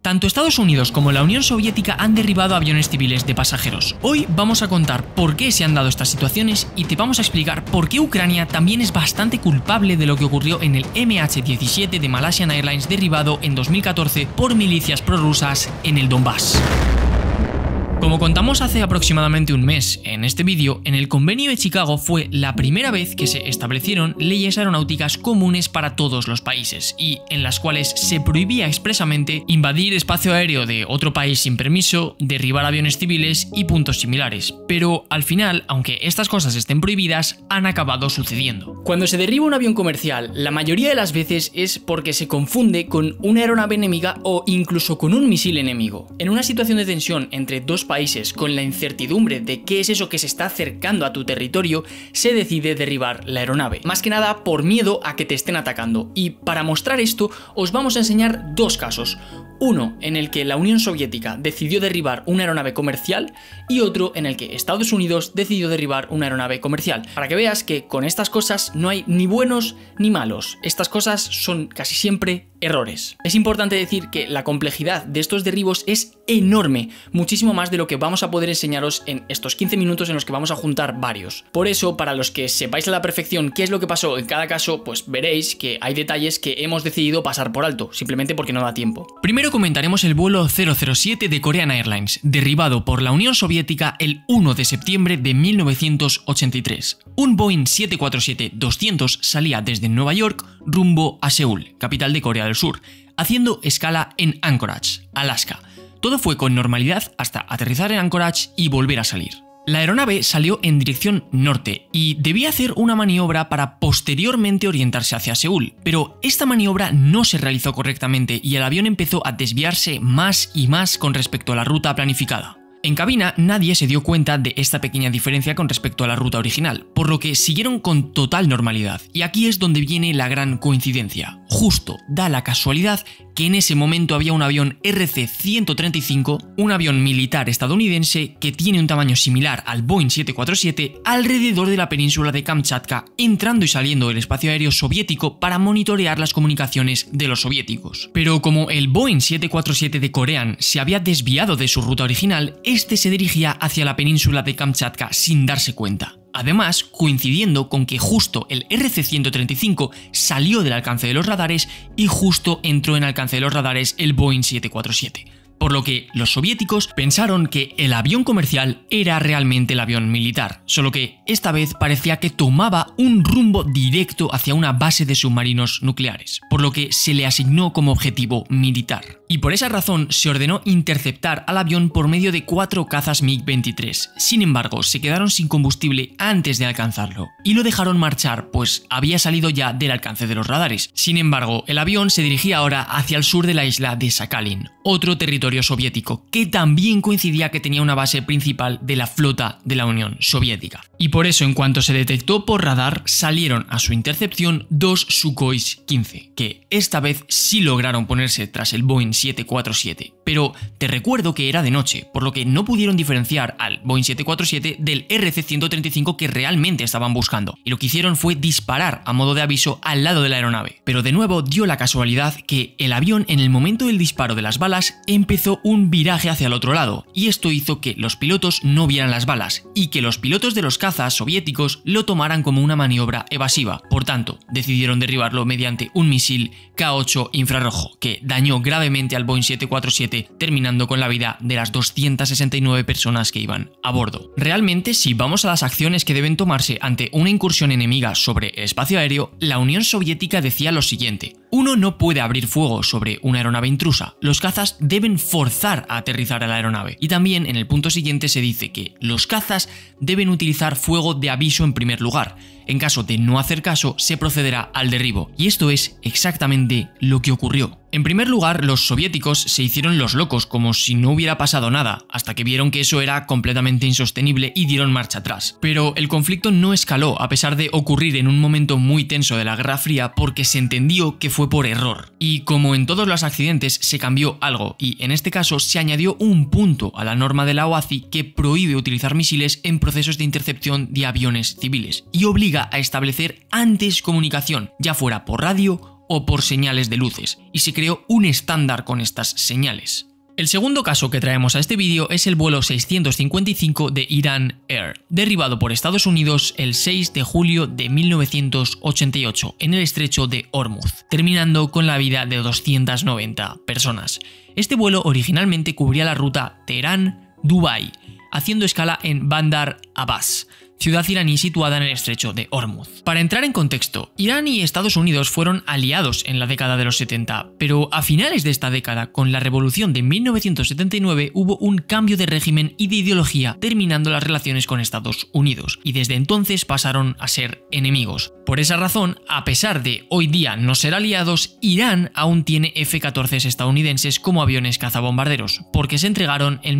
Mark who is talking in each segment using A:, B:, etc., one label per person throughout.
A: Tanto Estados Unidos como la Unión Soviética han derribado aviones civiles de pasajeros. Hoy vamos a contar por qué se han dado estas situaciones y te vamos a explicar por qué Ucrania también es bastante culpable de lo que ocurrió en el MH17 de Malaysian Airlines derribado en 2014 por milicias prorrusas en el Donbass. Como contamos hace aproximadamente un mes en este vídeo, en el Convenio de Chicago fue la primera vez que se establecieron leyes aeronáuticas comunes para todos los países y en las cuales se prohibía expresamente invadir espacio aéreo de otro país sin permiso, derribar aviones civiles y puntos similares. Pero al final, aunque estas cosas estén prohibidas, han acabado sucediendo. Cuando se derriba un avión comercial, la mayoría de las veces es porque se confunde con una aeronave enemiga o incluso con un misil enemigo. En una situación de tensión entre dos países con la incertidumbre de qué es eso que se está acercando a tu territorio, se decide derribar la aeronave. Más que nada por miedo a que te estén atacando. Y para mostrar esto, os vamos a enseñar dos casos. Uno en el que la Unión Soviética decidió derribar una aeronave comercial y otro en el que Estados Unidos decidió derribar una aeronave comercial. Para que veas que con estas cosas no hay ni buenos ni malos. Estas cosas son casi siempre errores. Es importante decir que la complejidad de estos derribos es enorme, muchísimo más de lo que vamos a poder enseñaros en estos 15 minutos en los que vamos a juntar varios. Por eso, para los que sepáis a la perfección qué es lo que pasó en cada caso, pues veréis que hay detalles que hemos decidido pasar por alto, simplemente porque no da tiempo. Primero comentaremos el vuelo 007 de Korean Airlines, derribado por la Unión Soviética el 1 de septiembre de 1983. Un Boeing 747-200 salía desde Nueva York rumbo a Seúl, capital de Corea del Sur, haciendo escala en Anchorage, Alaska. Todo fue con normalidad hasta aterrizar en Anchorage y volver a salir. La aeronave salió en dirección norte y debía hacer una maniobra para posteriormente orientarse hacia Seúl, pero esta maniobra no se realizó correctamente y el avión empezó a desviarse más y más con respecto a la ruta planificada. En cabina nadie se dio cuenta de esta pequeña diferencia con respecto a la ruta original, por lo que siguieron con total normalidad. Y aquí es donde viene la gran coincidencia. Justo da la casualidad que en ese momento había un avión RC-135, un avión militar estadounidense que tiene un tamaño similar al Boeing 747, alrededor de la península de Kamchatka, entrando y saliendo del espacio aéreo soviético para monitorear las comunicaciones de los soviéticos. Pero como el Boeing 747 de Korean se había desviado de su ruta original, este se dirigía hacia la península de Kamchatka sin darse cuenta. Además, coincidiendo con que justo el RC-135 salió del alcance de los radares y justo entró en alcance de los radares el Boeing 747. Por lo que los soviéticos pensaron que el avión comercial era realmente el avión militar, solo que esta vez parecía que tomaba un rumbo directo hacia una base de submarinos nucleares, por lo que se le asignó como objetivo militar. Y por esa razón se ordenó interceptar al avión por medio de 4 cazas MiG-23. Sin embargo, se quedaron sin combustible antes de alcanzarlo y lo dejaron marchar, pues había salido ya del alcance de los radares. Sin embargo, el avión se dirigía ahora hacia el sur de la isla de Sakhalin, otro territorio soviético, que también coincidía que tenía una base principal de la flota de la Unión Soviética. Y por eso, en cuanto se detectó por radar, salieron a su intercepción 2 Sukhois 15, que esta vez sí lograron ponerse tras el Boeing 747. Pero te recuerdo que era de noche, por lo que no pudieron diferenciar al Boeing 747 del RC-135 que realmente estaban buscando, y lo que hicieron fue disparar a modo de aviso al lado de la aeronave. Pero de nuevo dio la casualidad que el avión, en el momento del disparo de las balas, empezó un viraje hacia el otro lado, y esto hizo que los pilotos no vieran las balas, y que los pilotos de los cazas soviéticos lo tomaran como una maniobra evasiva. Por tanto, decidieron derribarlo mediante un misil K-8 infrarrojo, que dañó gravemente al Boeing 747, terminando con la vida de las 269 personas que iban a bordo. Realmente, si vamos a las acciones que deben tomarse ante una incursión enemiga sobre el espacio aéreo, la Unión Soviética decía lo siguiente: uno no puede abrir fuego sobre una aeronave intrusa, los cazas deben forzar a aterrizar a la aeronave. Y también en el punto siguiente se dice que los cazas deben utilizar fuego de aviso en primer lugar. En caso de no hacer caso, se procederá al derribo. Y esto es exactamente lo que ocurrió. En primer lugar, los soviéticos se hicieron los locos como si no hubiera pasado nada, hasta que vieron que eso era completamente insostenible y dieron marcha atrás. Pero el conflicto no escaló, a pesar de ocurrir en un momento muy tenso de la Guerra Fría, porque se entendió que fue por error. Y como en todos los accidentes, se cambió algo, y en este caso se añadió un punto a la norma de la OACI que prohíbe utilizar misiles en procesos de intercepción de aviones civiles, y obliga a establecer antes comunicación, ya fuera por radio o por señales de luces, y se creó un estándar con estas señales. El segundo caso que traemos a este vídeo es el vuelo 655 de Iran Air, derribado por Estados Unidos el 6 de julio de 1988 en el estrecho de Hormuz, terminando con la vida de 290 personas. Este vuelo originalmente cubría la ruta Teherán-Dubái, haciendo escala en Bandar Abbas, ciudad iraní situada en el estrecho de Hormuz. Para entrar en contexto, Irán y Estados Unidos fueron aliados en la década de los 70, pero a finales de esta década, con la revolución de 1979, hubo un cambio de régimen y de ideología, terminando las relaciones con Estados Unidos, y desde entonces pasaron a ser enemigos. Por esa razón, a pesar de hoy día no ser aliados, Irán aún tiene F-14s estadounidenses como aviones cazabombarderos, porque se entregaron en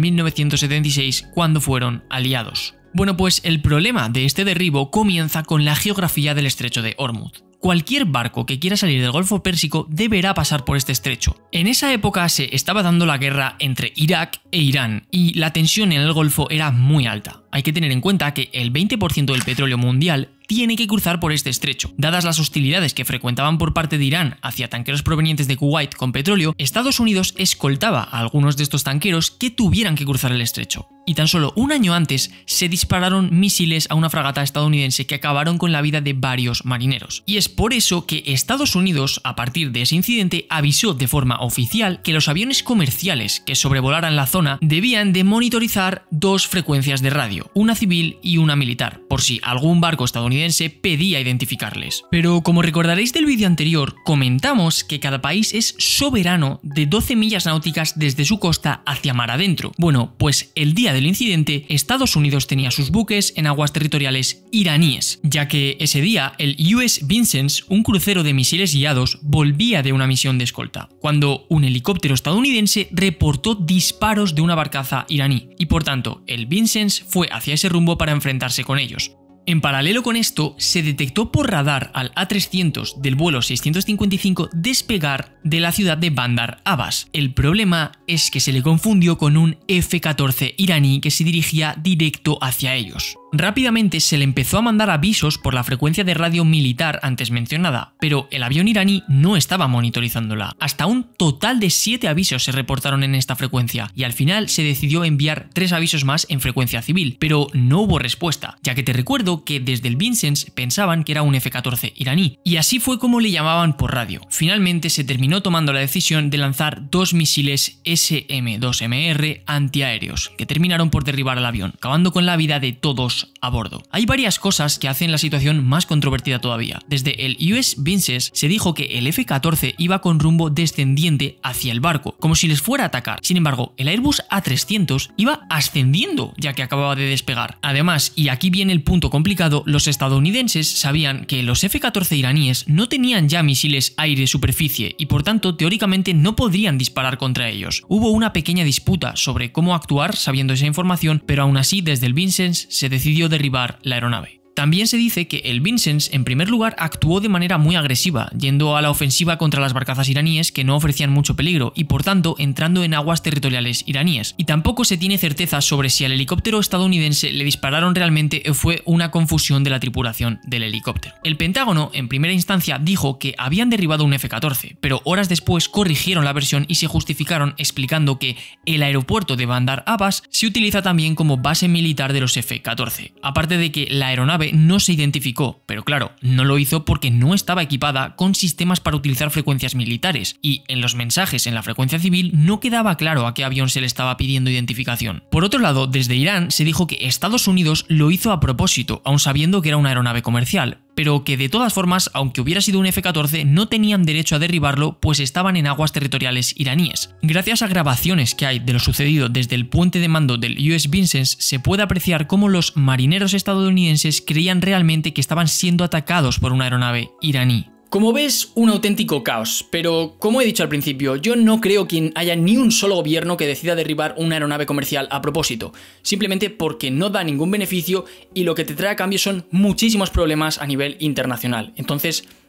A: 1976 cuando fueron aliados. Bueno, pues el problema de este derribo comienza con la geografía del estrecho de Hormuz. Cualquier barco que quiera salir del Golfo Pérsico deberá pasar por este estrecho. En esa época se estaba dando la guerra entre Irak e Irán y la tensión en el Golfo era muy alta. Hay que tener en cuenta que el 20% del petróleo mundial tiene que cruzar por este estrecho. Dadas las hostilidades que frecuentaban por parte de Irán hacia tanqueros provenientes de Kuwait con petróleo, Estados Unidos escoltaba a algunos de estos tanqueros que tuvieran que cruzar el estrecho. Y tan solo un año antes se dispararon misiles a una fragata estadounidense que acabaron con la vida de varios marineros. Y es por eso que Estados Unidos, a partir de ese incidente, avisó de forma oficial que los aviones comerciales que sobrevolaran la zona debían de monitorizar dos frecuencias de radio, una civil y una militar, por si algún barco estadounidense pedía identificarles. Pero como recordaréis del vídeo anterior, comentamos que cada país es soberano de 12 millas náuticas desde su costa hacia mar adentro. Bueno, pues el día del incidente, Estados Unidos tenía sus buques en aguas territoriales iraníes, ya que ese día el US Vincennes, un crucero de misiles guiados, volvía de una misión de escolta, cuando un helicóptero estadounidense reportó disparos de una barcaza iraní, y por tanto el Vincennes fue hacia ese rumbo para enfrentarse con ellos. En paralelo con esto, se detectó por radar al A300 del vuelo 655 despegar de la ciudad de Bandar Abbas. El problema es que se le confundió con un F-14 iraní que se dirigía directo hacia ellos. Rápidamente se le empezó a mandar avisos por la frecuencia de radio militar antes mencionada, pero el avión iraní no estaba monitorizándola. Hasta un total de 7 avisos se reportaron en esta frecuencia y al final se decidió enviar 3 avisos más en frecuencia civil, pero no hubo respuesta, ya que te recuerdo que desde el Vincennes pensaban que era un F-14 iraní, y así fue como le llamaban por radio. Finalmente se terminó tomando la decisión de lanzar 2 misiles SM-2MR antiaéreos, que terminaron por derribar al avión, acabando con la vida de todos a bordo. Hay varias cosas que hacen la situación más controvertida todavía. Desde el US Vincennes se dijo que el F-14 iba con rumbo descendiente hacia el barco, como si les fuera a atacar. Sin embargo, el Airbus A300 iba ascendiendo, ya que acababa de despegar. Además, y aquí viene el punto complicado, los estadounidenses sabían que los F-14 iraníes no tenían ya misiles aire-superficie y por tanto teóricamente no podrían disparar contra ellos. Hubo una pequeña disputa sobre cómo actuar sabiendo esa información, pero aún así desde el Vincennes se decidió derribar la aeronave. También se dice que el Vincennes, en primer lugar, actuó de manera muy agresiva, yendo a la ofensiva contra las barcazas iraníes que no ofrecían mucho peligro y, por tanto, entrando en aguas territoriales iraníes. Y tampoco se tiene certeza sobre si al helicóptero estadounidense le dispararon realmente o fue una confusión de la tripulación del helicóptero. El Pentágono, en primera instancia, dijo que habían derribado un F-14, pero horas después corrigieron la versión y se justificaron explicando que el aeropuerto de Bandar Abbas se utiliza también como base militar de los F-14, aparte de que la aeronave no se identificó, pero claro, no lo hizo porque no estaba equipada con sistemas para utilizar frecuencias militares, y en los mensajes en la frecuencia civil no quedaba claro a qué avión se le estaba pidiendo identificación. Por otro lado, desde Irán se dijo que Estados Unidos lo hizo a propósito, aun sabiendo que era una aeronave comercial, pero que de todas formas, aunque hubiera sido un F-14, no tenían derecho a derribarlo pues estaban en aguas territoriales iraníes. Gracias a grabaciones que hay de lo sucedido desde el puente de mando del US Vincennes, se puede apreciar cómo los marineros estadounidenses creían realmente que estaban siendo atacados por una aeronave iraní. Como ves, un auténtico caos, pero como he dicho al principio, yo no creo que haya ni un solo gobierno que decida derribar una aeronave comercial a propósito, simplemente porque no da ningún beneficio y lo que te trae a cambio son muchísimos problemas a nivel internacional. Entonces,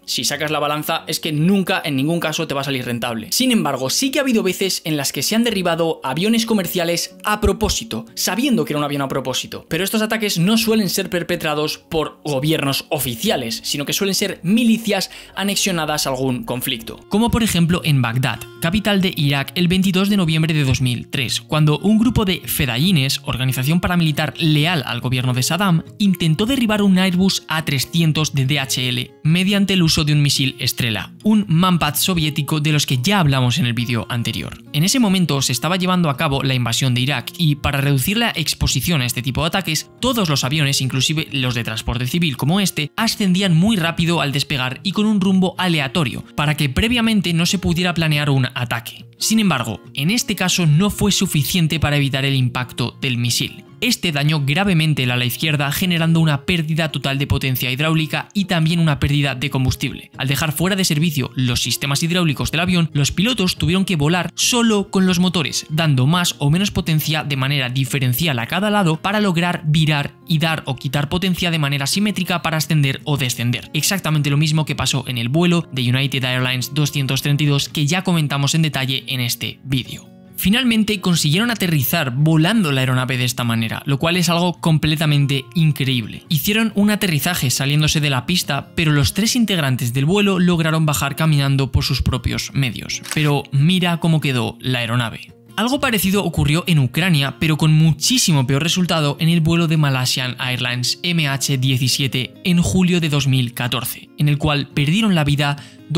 A: Si sacas la balanza es que nunca, en ningún caso, te va a salir rentable. Sin embargo, sí que ha habido veces en las que se han derribado aviones comerciales a propósito, sabiendo que era un avión a propósito. Pero estos ataques no suelen ser perpetrados por gobiernos oficiales, sino que suelen ser milicias anexionadas a algún conflicto. Como por ejemplo en Bagdad, capital de Irak, el 22 de noviembre de 2003, cuando un grupo de fedayines, organización paramilitar leal al gobierno de Saddam, intentó derribar un Airbus A300 de DHL mediante el uso de un misil Strela, un Manpad soviético de los que ya hablamos en el vídeo anterior. En ese momento se estaba llevando a cabo la invasión de Irak y para reducir la exposición a este tipo de ataques, todos los aviones, inclusive los de transporte civil como este, ascendían muy rápido al despegar y con un rumbo aleatorio, para que previamente no se pudiera planear un ataque. Sin embargo, en este caso no fue suficiente para evitar el impacto del misil. Este dañó gravemente el ala izquierda, generando una pérdida total de potencia hidráulica y también una pérdida de combustible. Al dejar fuera de servicio los sistemas hidráulicos del avión, los pilotos tuvieron que volar solo con los motores, dando más o menos potencia de manera diferencial a cada lado para lograr virar y dar o quitar potencia de manera simétrica para ascender o descender. Exactamente lo mismo que pasó en el vuelo de United Airlines 232 que ya comentamos en detalle en este vídeo. Finalmente consiguieron aterrizar volando la aeronave de esta manera, lo cual es algo completamente increíble. Hicieron un aterrizaje saliéndose de la pista, pero los 3 integrantes del vuelo lograron bajar caminando por sus propios medios. Pero mira cómo quedó la aeronave. Algo parecido ocurrió en Ucrania, pero con muchísimo peor resultado en el vuelo de Malaysian Airlines MH17 en julio de 2014, en el cual perdieron la vida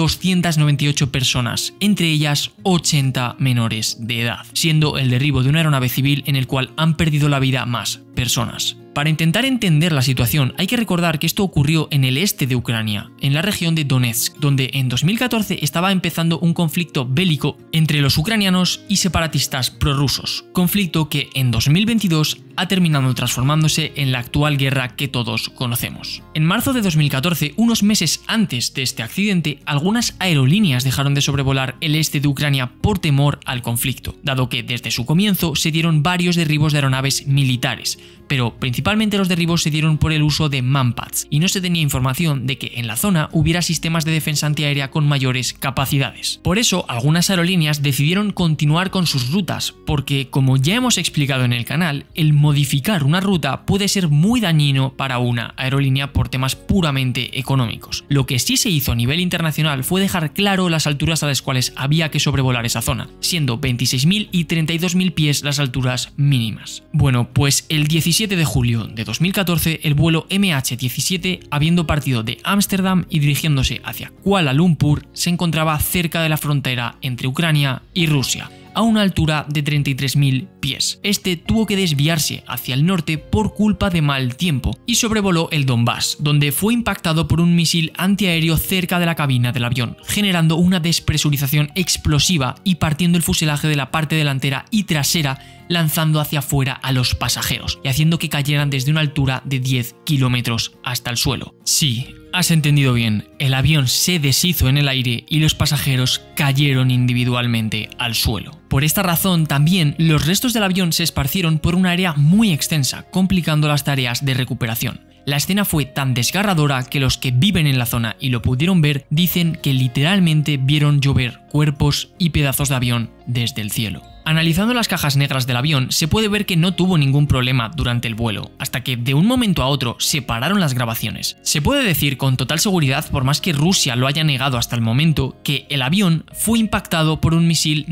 A: 298 personas, entre ellas 80 menores de edad, siendo el derribo de una aeronave civil en el cual han perdido la vida más personas. Para intentar entender la situación hay que recordar que esto ocurrió en el este de Ucrania, en la región de Donetsk, donde en 2014 estaba empezando un conflicto bélico entre los ucranianos y separatistas prorrusos, conflicto que en 2022 ha terminado transformándose en la actual guerra que todos conocemos. En marzo de 2014, unos meses antes de este accidente, algunas aerolíneas dejaron de sobrevolar el este de Ucrania por temor al conflicto, dado que desde su comienzo se dieron varios derribos de aeronaves militares, pero principalmente los derribos se dieron por el uso de Manpads y no se tenía información de que en la zona hubiera sistemas de defensa antiaérea con mayores capacidades. Por eso, algunas aerolíneas decidieron continuar con sus rutas, porque como ya hemos explicado en el canal, el modificar una ruta puede ser muy dañino para una aerolínea por temas puramente económicos. Lo que sí se hizo a nivel internacional fue dejar claro las alturas a las cuales había que sobrevolar esa zona, siendo 26.000 y 32.000 pies las alturas mínimas. Bueno, pues el 17 de julio de 2014, el vuelo MH17, habiendo partido de Ámsterdam y dirigiéndose hacia Kuala Lumpur, se encontraba cerca de la frontera entre Ucrania y Rusia, a una altura de 33.000 pies. Este tuvo que desviarse hacia el norte por culpa de mal tiempo y sobrevoló el Donbass, donde fue impactado por un misil antiaéreo cerca de la cabina del avión, generando una despresurización explosiva y partiendo el fuselaje de la parte delantera y trasera, lanzando hacia afuera a los pasajeros y haciendo que cayeran desde una altura de 10 kilómetros hasta el suelo. Sí, has entendido bien, el avión se deshizo en el aire y los pasajeros cayeron individualmente al suelo. Por esta razón, también los restos del avión se esparcieron por un área muy extensa, complicando las tareas de recuperación. La escena fue tan desgarradora que los que viven en la zona y lo pudieron ver dicen que literalmente vieron llover cuerpos y pedazos de avión desde el cielo. Analizando las cajas negras del avión, se puede ver que no tuvo ningún problema durante el vuelo, hasta que de un momento a otro se pararon las grabaciones. Se puede decir con total seguridad, por más que Rusia lo haya negado hasta el momento, que el avión fue impactado por un misil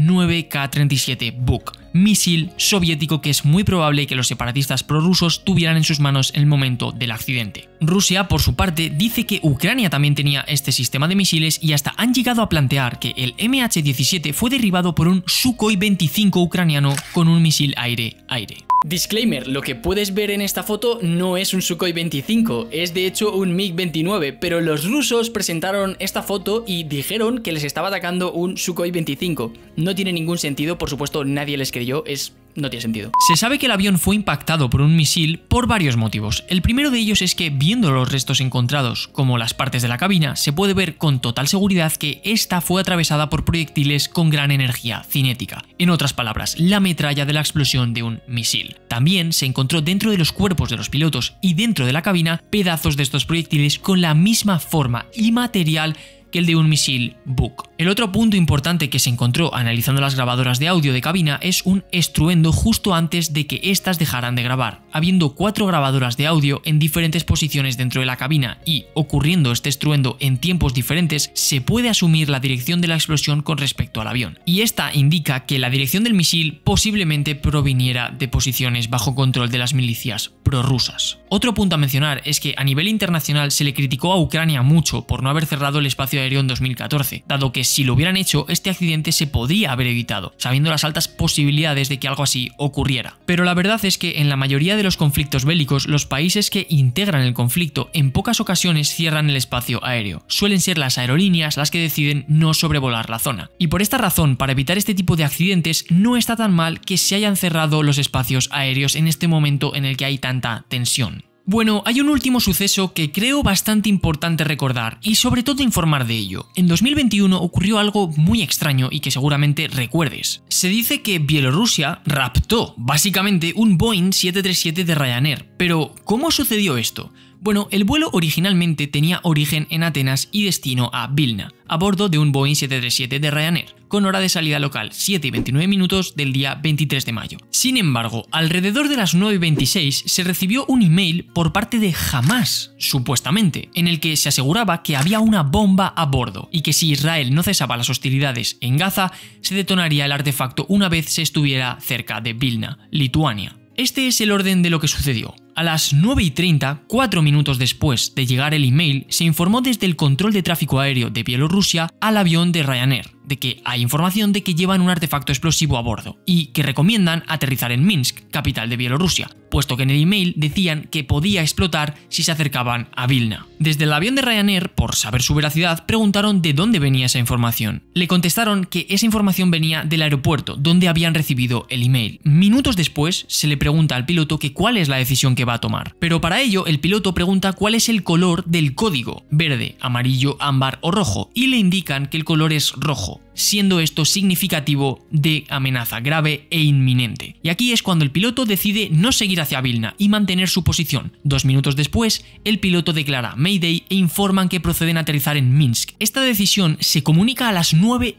A: 9K-37 Buk, misil soviético que es muy probable que los separatistas prorrusos tuvieran en sus manos en el momento del accidente. Rusia, por su parte, dice que Ucrania también tenía este sistema de misiles y hasta han llegado a plantear que el MH17 fue derribado por un Sukhoi 25 ucraniano con un misil aire-aire. Disclaimer, lo que puedes ver en esta foto no es un Sukhoi 25, es de hecho un MiG-29, pero los rusos presentaron esta foto y dijeron que les estaba atacando un Sukhoi 25. No tiene ningún sentido, por supuesto nadie les creyó, es
B: no tiene sentido.
A: Se sabe que el avión fue impactado por un misil por varios motivos. El primero de ellos es que, viendo los restos encontrados, como las partes de la cabina, se puede ver con total seguridad que esta fue atravesada por proyectiles con gran energía cinética. En otras palabras, la metralla de la explosión de un misil. También se encontró dentro de los cuerpos de los pilotos y dentro de la cabina pedazos de estos proyectiles con la misma forma y material que el de un misil Buk. El otro punto importante que se encontró analizando las grabadoras de audio de cabina es un estruendo justo antes de que éstas dejaran de grabar, habiendo 4 grabadoras de audio en diferentes posiciones dentro de la cabina y, ocurriendo este estruendo en tiempos diferentes, se puede asumir la dirección de la explosión con respecto al avión. Y esta indica que la dirección del misil posiblemente proviniera de posiciones bajo control de las milicias prorrusas. Otro punto a mencionar es que a nivel internacional se le criticó a Ucrania mucho por no haber cerrado el espacio aéreo en 2014, dado que si lo hubieran hecho, este accidente se podría haber evitado, sabiendo las altas posibilidades de que algo así ocurriera. Pero la verdad es que en la mayoría de los conflictos bélicos, los países que integran el conflicto en pocas ocasiones cierran el espacio aéreo. Suelen ser las aerolíneas las que deciden no sobrevolar la zona. Y por esta razón, para evitar este tipo de accidentes, no está tan mal que se hayan cerrado los espacios aéreos en este momento en el que hay tanta tensión. Bueno, hay un último suceso que creo bastante importante recordar y sobre todo informar de ello. En 2021 ocurrió algo muy extraño y que seguramente recuerdes. Se dice que Bielorrusia raptó básicamente un Boeing 737 de Ryanair. Pero, ¿cómo sucedió esto? Bueno, el vuelo originalmente tenía origen en Atenas y destino a Vilna, a bordo de un Boeing 737 de Ryanair, con hora de salida local 7:29 del día 23 de mayo. Sin embargo, alrededor de las 9:26 se recibió un email por parte de Hamas, supuestamente, en el que se aseguraba que había una bomba a bordo y que si Israel no cesaba las hostilidades en Gaza, se detonaría el artefacto una vez se estuviera cerca de Vilna, Lituania. Este es el orden de lo que sucedió. A las 9:30, 4 minutos después de llegar el email, se informó desde el control de tráfico aéreo de Bielorrusia al avión de Ryanair de que hay información de que llevan un artefacto explosivo a bordo y que recomiendan aterrizar en Minsk, capital de Bielorrusia, puesto que en el email decían que podía explotar si se acercaban a Vilna. Desde el avión de Ryanair, por saber su veracidad, preguntaron de dónde venía esa información. Le contestaron que esa información venía del aeropuerto donde habían recibido el email. Minutos después, se le pregunta al piloto que cuál es la decisión que va a tomar. Pero para ello, el piloto pregunta cuál es el color del código, verde, amarillo, ámbar o rojo, y le indican que el color es rojo, siendo esto significativo de amenaza grave e inminente. Y aquí es cuando el piloto decide no seguir hacia Vilna y mantener su posición. 2 minutos después, el piloto declara Mayday e informan que proceden a aterrizar en Minsk. Esta decisión se comunica a las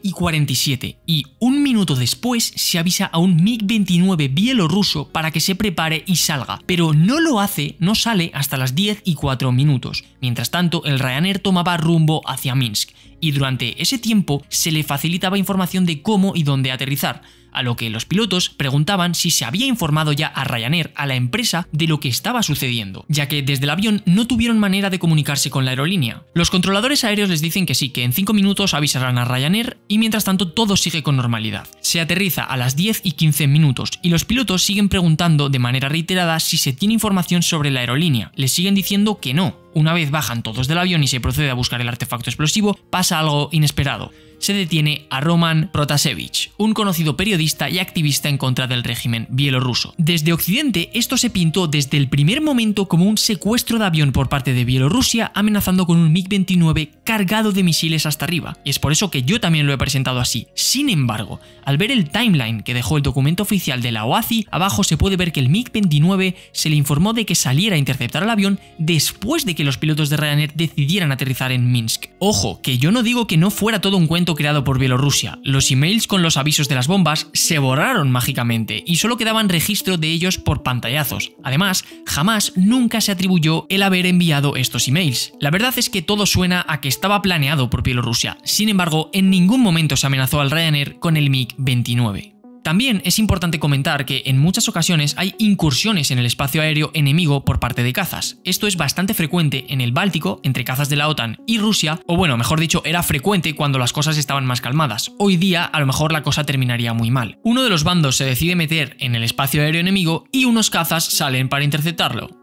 A: 9:47 y 1 minuto después se avisa a un MiG-29 bielorruso para que se prepare y salga, pero no sale hasta las 10:04. Mientras tanto, el Ryanair tomaba rumbo hacia Minsk y durante ese tiempo se le facilitaba información de cómo y dónde aterrizar, a lo que los pilotos preguntaban si se había informado ya a Ryanair, a la empresa, de lo que estaba sucediendo, ya que desde el avión no tuvieron manera de comunicarse con la aerolínea. Los controladores aéreos les dicen que sí, que en 5 minutos avisarán a Ryanair y mientras tanto todo sigue con normalidad. Se aterriza a las 10:15 y los pilotos siguen preguntando de manera reiterada si se tiene información sobre la aerolínea. Les siguen diciendo que no. Una vez bajan todos del avión y se procede a buscar el artefacto explosivo, pasa algo inesperado. Se detiene a Roman Protasevich, un conocido periodista y activista en contra del régimen bielorruso. Desde Occidente, esto se pintó desde el primer momento como un secuestro de avión por parte de Bielorrusia, amenazando con un MiG-29 cargado de misiles hasta arriba. Y es por eso que yo también lo he presentado así. Sin embargo, al ver el timeline que dejó el documento oficial de la OACI, abajo se puede ver que el MiG-29 se le informó de que saliera a interceptar al avión después de que los pilotos de Ryanair decidieran aterrizar en Minsk. Ojo, que yo no digo que no fuera todo un cuento creado por Bielorrusia. Los emails con los avisos de las bombas se borraron mágicamente y solo quedaban registro de ellos por pantallazos. Además, jamás nunca se atribuyó el haber enviado estos emails. La verdad es que todo suena a que estaba planeado por Bielorrusia. Sin embargo, en ningún momento se amenazó al Ryanair con el MiG-29. También es importante comentar que en muchas ocasiones hay incursiones en el espacio aéreo enemigo por parte de cazas. Esto es bastante frecuente en el Báltico, entre cazas de la OTAN y Rusia, o bueno, mejor dicho, era frecuente cuando las cosas estaban más calmadas. Hoy día, a lo mejor la cosa terminaría muy mal. Uno de los bandos se decide meter en el espacio aéreo enemigo y unos cazas salen para interceptarlo.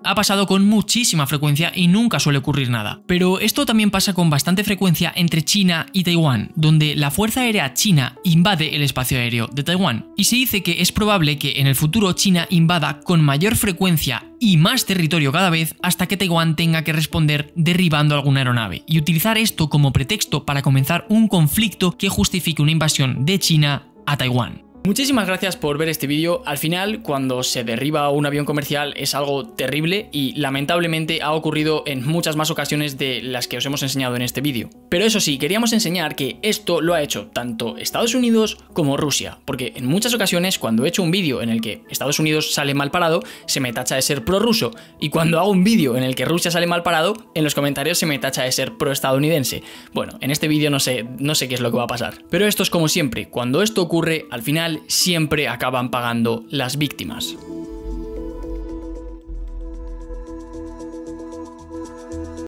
A: ha pasado con muchísima frecuencia y nunca suele ocurrir nada. Pero esto también pasa con bastante frecuencia entre China y Taiwán, donde la Fuerza Aérea China invade el espacio aéreo de Taiwán. Y se dice que es probable que en el futuro China invada con mayor frecuencia y más territorio cada vez hasta que Taiwán tenga que responder derribando alguna aeronave y utilizar esto como pretexto para comenzar un conflicto que justifique una invasión de China a Taiwán. Muchísimas gracias por ver este vídeo. Al final, cuando se derriba un avión comercial es algo terrible y lamentablemente ha ocurrido en muchas más ocasiones de las que os hemos enseñado en este vídeo. Pero eso sí, queríamos enseñar que esto lo ha hecho tanto Estados Unidos como Rusia, porque en muchas ocasiones cuando he hecho un vídeo en el que Estados Unidos sale mal parado, se me tacha de ser prorruso, y cuando hago un vídeo en el que Rusia sale mal parado, en los comentarios se me tacha de ser proestadounidense. Bueno, en este vídeo no sé qué es lo que va a pasar. Pero esto es como siempre, cuando esto ocurre, al final siempre acaban pagando las víctimas.